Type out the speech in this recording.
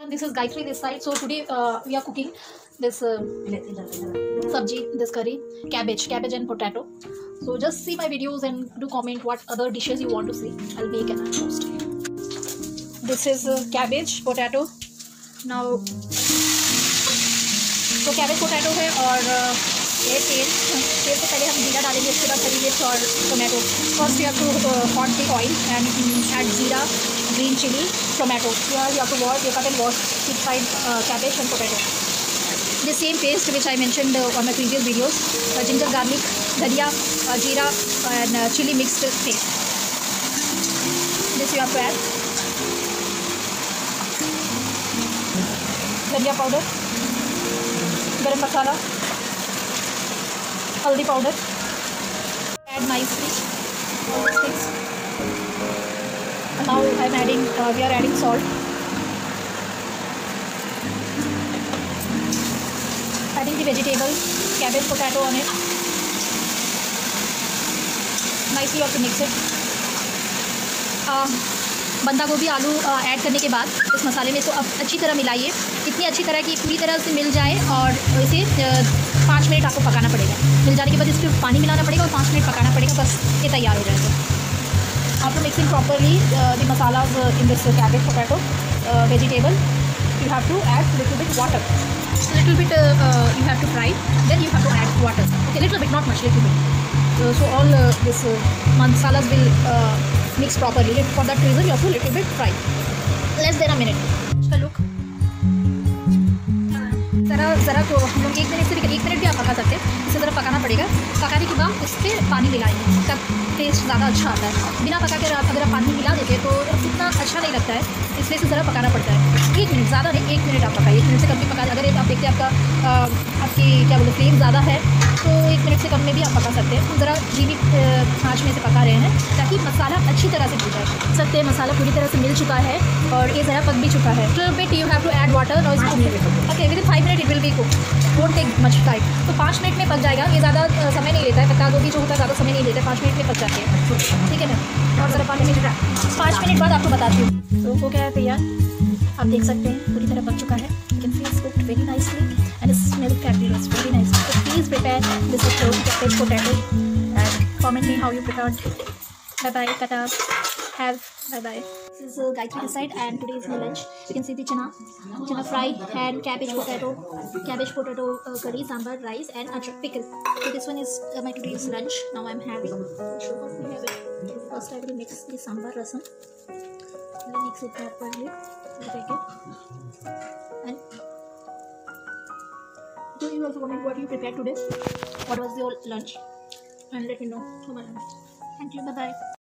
This is Gayatri this side. So today we are cooking this sabji, this curry, cabbage and potato. So just see my videos and do comment what other dishes you want to see. I'll make and I'll post. This is cabbage, potato. Now तो cabbage potato है और ये तेल से पहले हम जीरा डालेंगे, उसके बाद हरी मिर्च और tomato. First you have to hot the oil and add jeera, green chili, tomato. Here you have to wash, cut and wash inside cabbage and potato. The same paste which I mentioned on my previous videos, ginger, garlic, dhania, jeera and chili mixed paste. This you have to add. Dhania powder, garam masala, haldi powder. Add nicely all these things. Now I'm adding, we are adding salt. Adding the vegetable, cabbage, potato on it. Nicely you have to mix it. बंदा गोभी आलू add करने के बाद इस मसाले में इसको अब अच्छी तरह मिलाइए, इतनी अच्छी तरह कि पूरी तरह से मिल जाए और इसे 5 मिनट आपको पकाना पड़ेगा. मिल जाने के बाद इसमें पानी मिलाना पड़ेगा और 5 मिनट पकाना पड़ेगा. बस ये तैयार हो जाएगा. After mixing properly the masalas in this cabbage, potato, vegetable, you have to add little bit water. Little bit you have to fry, then you have to add water. Okay, little bit, not much, little bit. So all this masalas will mix properly. For that reason you have to little bit fry. Less than a minute. इसका look ज़रा को हम लोग 1 minute से 1 minute भी आप पका सकते हैं. इसे ज़रा पकाना पड़ेगा. पकाने के बाद इस पर पानी मिलाएंगे, तब टेस्ट ज़्यादा अच्छा आता है. बिना पका कर अगर आप पानी मिला देते तो इतना अच्छा नहीं लगता है, इसलिए इसे ज़रा पकाना पड़ता है. 1 मिनट, ज़्यादा नहीं, 1 मिनट आप पकाइए. 1 मिनट से कम भी पका. अगर आप देखते हैं आपकी क्या बोलते फ्लेम ज़्यादा है तो 1 मिनट से कम में भी आप पका सकते हैं. हम ज़रा धीमी आँच में से पका रहे हैं ताकि मसाला अच्छी तरह से मिल जाए. सकते हैं मसाला पूरी तरह से मिल चुका है और ये ज़रा पक भी चुका है. But you have to add water और okay with 5 minute it will be cook. Won't take much time. तो 5 मिनट में पक जाएगा. ये ज़्यादा समय नहीं लेता है. पका गोभी जो होता है ज़्यादा समय नहीं लेता है, 5 मिनट में पक जाती है. ठीक है मैम. और ज़रा 5 मिनट बाद आपको बताती हूँ. तो हो गया है तैयार. आप देख सकते हैं पूरी तरह पक चुका है. You can see it's cooked very nicely and it smells fabulous, very nice. So please prepare this cabbage potato and comment me how you prepared. Bye bye. Tata. Have bye bye. This is Gayatri this side and today is my lunch. You can see the chana fried and cabbage potato curry, sambar, rice and a pickle. So this one is my today's lunch. Now I'm having. Show what we have it. First I will mix the sambar rasam. We'll mix it properly. Take it. And do you also comment what you prepared today? What was your lunch? And let me know. Thank you. Bye bye.